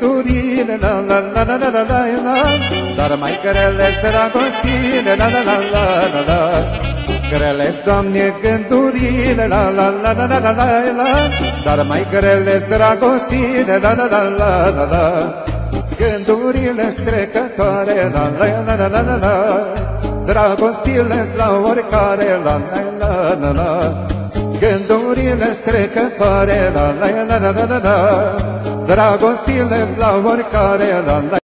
gândurile, la la la la la la la la, dar mai grele-s dragostile, la la la la la la. Grele-s, Doamne, gândurile, la la la la la la la la, dar mai grele-s dragostile, la la la la la la. Gândurile-s trecătoare, la la la la la la la, dragostile-s la oricare, la la la la la. Gândurile-s trecătoare, la la la la la la la, dragostile-s la oricare, la la.